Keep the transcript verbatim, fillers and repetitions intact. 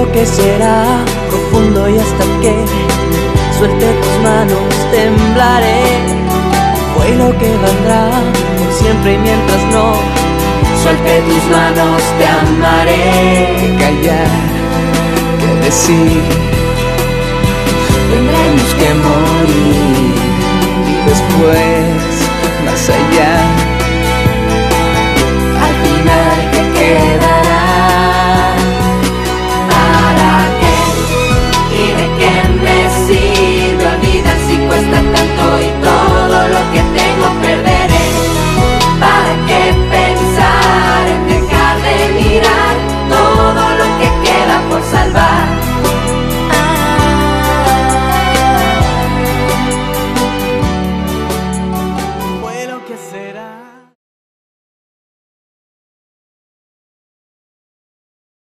lo que será profundo y hasta que suelte tus manos temblaré. Fue lo que vendrá por siempre y mientras no suelte tus manos te amaré. Callar, que decir, tendremos que morir y después más allá